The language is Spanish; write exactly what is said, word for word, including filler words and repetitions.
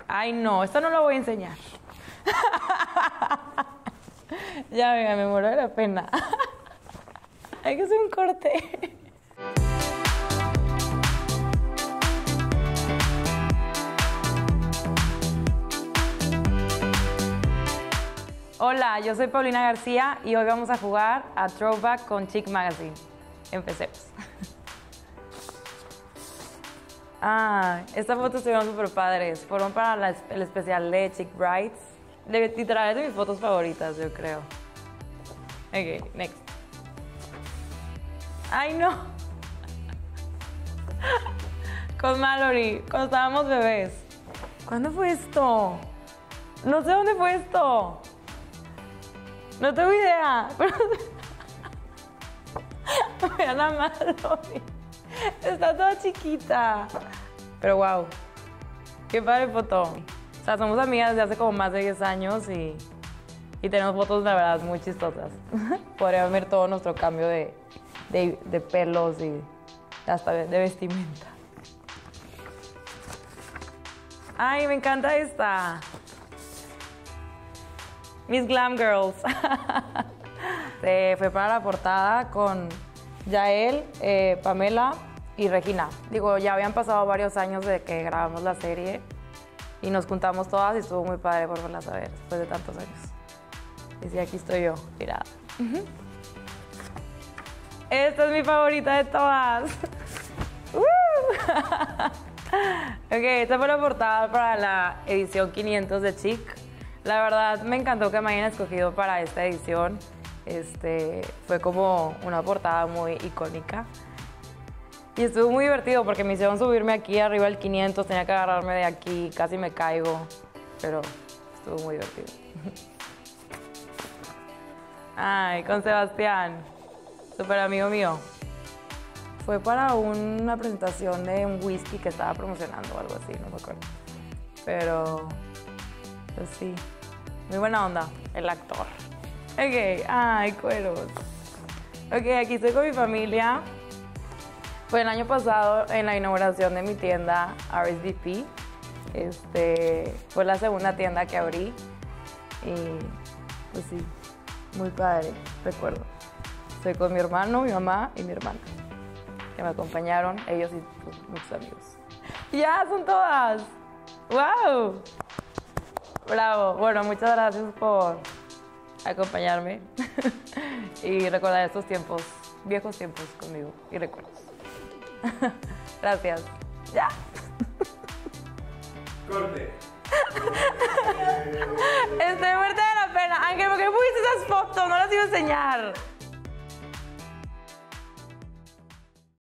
Ay, no, esto no lo voy a enseñar. Ya, venga, me muero de la pena. Hay que hacer un corte. Hola, yo soy Paulina García y hoy vamos a jugar a Throwback con Chic Magazine. Empecemos. Ah, estas fotos estuvieron súper padres. Fueron para la, el especial de Chic Brides. De, literal, es de mis fotos favoritas, yo creo. Ok, next. Ay, no. Con Mallory, cuando estábamos bebés. ¿Cuándo fue esto? No sé dónde fue esto. No tengo idea. Vean a Mallory. Está toda chiquita. Pero wow. Qué padre foto. O sea, somos amigas desde hace como más de diez años y, y tenemos fotos, la verdad, muy chistosas. Podrían ver todo nuestro cambio de, de, de pelos y hasta de, de vestimenta. Ay, me encanta esta. Miss Glam Girls. Se fue para la portada con Yael, eh, Pamela y Regina. Digo, ya habían pasado varios años de que grabamos la serie y nos juntamos todas y estuvo muy padre volverlas a ver después de tantos años. Y sí, aquí estoy yo, mirada. Esta es mi favorita de todas. Ok, esta fue la portada para la edición quinientos de Chic. La verdad me encantó que me hayan escogido para esta edición. Este, fue como una portada muy icónica. Y estuvo muy divertido porque me hicieron subirme aquí arriba del quinientos, tenía que agarrarme de aquí, casi me caigo, pero estuvo muy divertido. Ay, con Sebastián, súper amigo mío. Fue para una presentación de un whisky que estaba promocionando o algo así, no me acuerdo. Pero, pues sí, muy buena onda, el actor. Ok, ay, cueros. Ok, aquí estoy con mi familia. Fue el año pasado en la inauguración de mi tienda R S V P. Este, fue la segunda tienda que abrí. Y pues sí, muy padre, recuerdo. Estoy con mi hermano, mi mamá y mi hermana, que me acompañaron, ellos y pues, muchos amigos. ¡Ya, son todas! ¡Wow! Bravo. Bueno, muchas gracias por acompañarme y recordar estos tiempos, viejos tiempos conmigo y recuerdos. Gracias. Ya. Corte. Estoy muerta de la pena. Ángel, ¿por qué pusiste esas fotos? No las iba a enseñar.